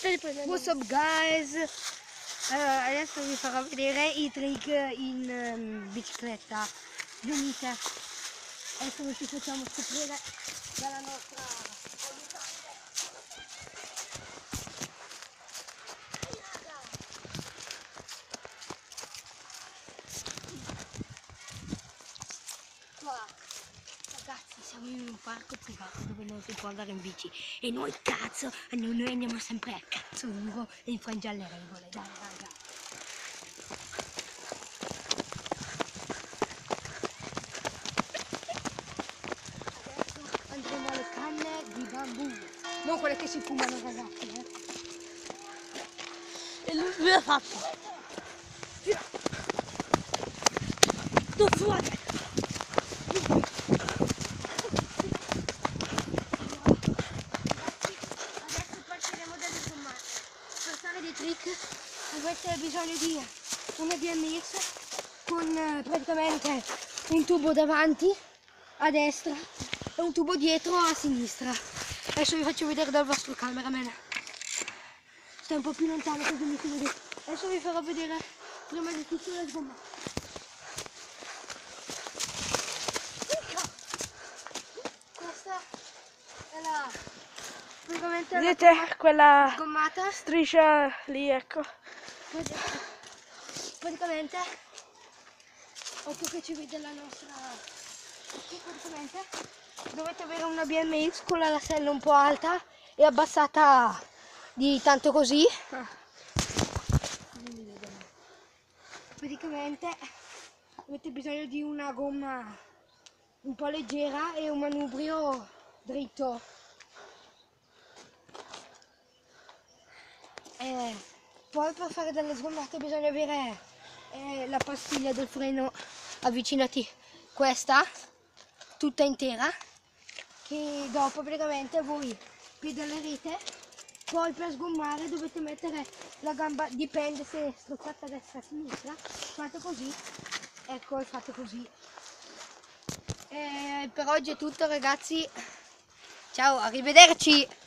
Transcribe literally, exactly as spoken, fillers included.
What's up guys? Allora, adesso vi farò vedere i trick in um, bicicletta. Venite, adesso ci facciamo scoprire dalla nostra aiutante. Qua, ragazzi, siamo in un parco privato dove non si può andare in bici e noi cazzo, noi, noi andiamo sempre a cazzo lungo e infrangiamo le regole, dai raga. Andremo alle canne di bambù, non quelle che si fumano ragazzi, eh. E lui me l'ha fatto. Tu fuori. Adesso partiremo dalle gommate. Per fare dei trick avete bisogno di una B M X con eh, praticamente un tubo davanti a destra e un tubo dietro a sinistra. Adesso vi faccio vedere dal vostro cameraman. Stai un po' più lontano così mi si vede. Adesso vi farò vedere prima di tutto le sgommate. Questa è la praticamente Vedete la quella sgommata. striscia lì, ecco. Praticamente ecco che ci vede la nostra. Praticamente dovete avere una B M X con la lasella un po' alta e abbassata di tanto così. Praticamente avete bisogno di una gomma un po' leggera e un manubrio dritto. Eh, poi per fare delle sgommate bisogna avere eh, la pastiglia del freno, avvicinati questa tutta intera, che dopo praticamente voi pedalerete. Poi per sgommare dovete mettere la gamba, dipende se strozzate a destra o a sinistra, fate così, ecco, e fate così. Eh, per oggi è tutto ragazzi, ciao, arrivederci!